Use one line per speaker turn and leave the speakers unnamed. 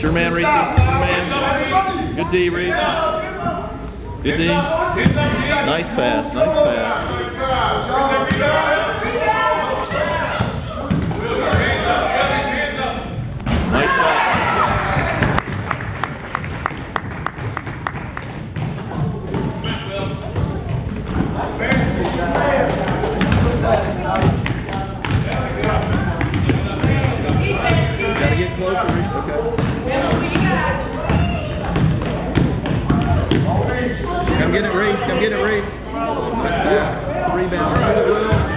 your man, Reese. Your man. Good D, Reese. Good D. Nice pass. Nice pass. Nice shot. Gotta get closer, Reese. Okay. Come get it, Reese. Come get it, Reese. Nice pass. Rebound.